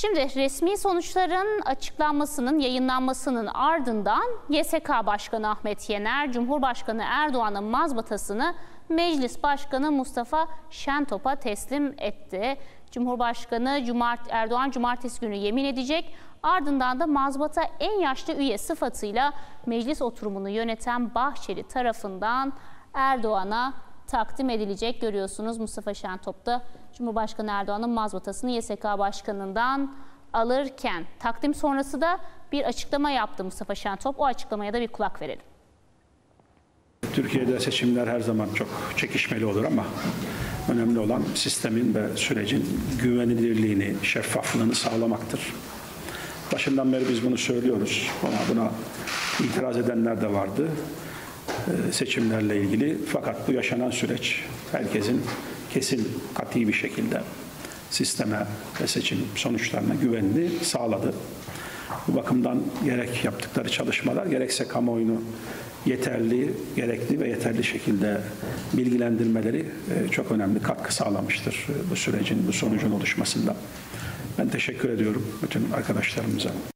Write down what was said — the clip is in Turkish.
Şimdi resmi sonuçların açıklanmasının, yayınlanmasının ardından YSK Başkanı Ahmet Yener, Cumhurbaşkanı Erdoğan'ın mazbatasını Meclis Başkanı Mustafa Şentop'a teslim etti. Cumhurbaşkanı Erdoğan cumartesi günü yemin edecek. Ardından da mazbata en yaşlı üye sıfatıyla meclis oturumunu yöneten Bahçeli tarafından Erdoğan'a takdim edilecek. Görüyorsunuz Mustafa Şentop da Cumhurbaşkanı Erdoğan'ın mazbatasını YSK Başkanı'ndan alırken takdim sonrası da bir açıklama yaptı Mustafa Şentop. O açıklamaya da bir kulak verelim. Türkiye'de seçimler her zaman çok çekişmeli olur ama önemli olan sistemin ve sürecin güvenilirliğini, şeffaflığını sağlamaktır. Başından beri biz bunu söylüyoruz. Buna itiraz edenler de vardı seçimlerle ilgili. Fakat bu yaşanan süreç herkesin kesin, kat'i bir şekilde sisteme ve seçim sonuçlarına güvenini sağladı. Bu bakımdan gerek yaptıkları çalışmalar, gerekse kamuoyunu yeterli, gerekli ve yeterli şekilde bilgilendirmeleri çok önemli katkı sağlamıştır bu sürecin, bu sonucun oluşmasında. Ben teşekkür ediyorum bütün arkadaşlarımıza.